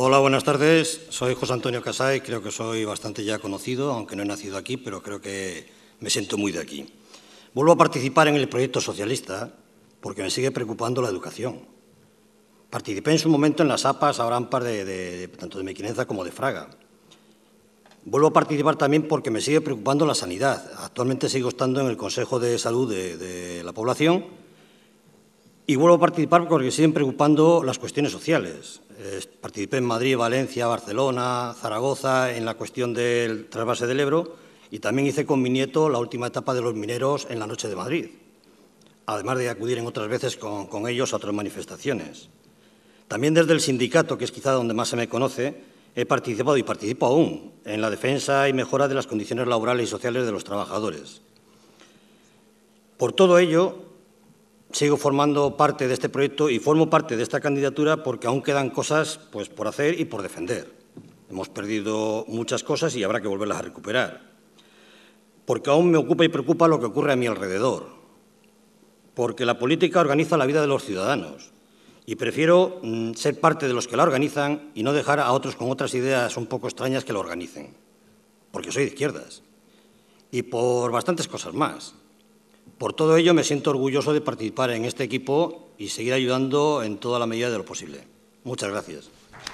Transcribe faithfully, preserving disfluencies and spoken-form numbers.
Hola, buenas tardes. Soy José Antonio Casay. Creo que soy bastante ya conocido, aunque no he nacido aquí, pero creo que me siento muy de aquí. Vuelvo a participar en el proyecto socialista porque me sigue preocupando la educación. Participé en su momento en las A P As, ahora AMPAs, de, de, de, tanto de Mequinenza como de Fraga. Vuelvo a participar también porque me sigue preocupando la sanidad. Actualmente sigo estando en el Consejo de Salud de, de la población y vuelvo a participar porque me siguen preocupando las cuestiones sociales. Eh, participé en Madrid, Valencia, Barcelona, Zaragoza, en la cuestión del trasvase del Ebro y también hice con mi nieto la última etapa de los mineros en la Noche de Madrid, además de acudir en otras veces con, con ellos a otras manifestaciones. También desde el sindicato, que es quizá donde más se me conoce, he participado y participo aún en la defensa y mejora de las condiciones laborales y sociales de los trabajadores. Por todo ello, sigo formando parte de este proyecto y formo parte de esta candidatura porque aún quedan cosas pues, por hacer y por defender. Hemos perdido muchas cosas y habrá que volverlas a recuperar. Porque aún me ocupa y preocupa lo que ocurre a mi alrededor. Porque la política organiza la vida de los ciudadanos. Y prefiero mm, ser parte de los que la organizan y no dejar a otros con otras ideas un poco extrañas que la organicen. Porque soy de izquierdas. Y por bastantes cosas más. Por todo ello, me siento orgulloso de participar en este equipo y seguir ayudando en toda la medida de lo posible. Muchas gracias.